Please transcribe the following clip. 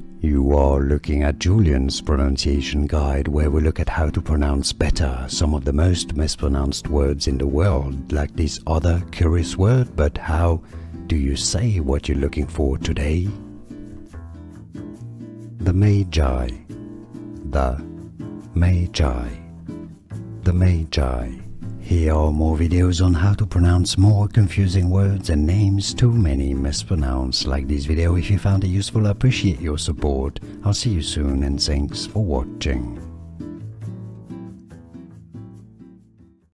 You are looking at Julien's pronunciation guide, where we look at how to pronounce better some of the most mispronounced words in the world, like this other curious word. But how do you say what you're looking for today? The Magi. The Magi. The Magi. Here are more videos on how to pronounce more confusing words and names too many mispronounced. Like this video if you found it useful. I appreciate your support. I'll see you soon and thanks for watching.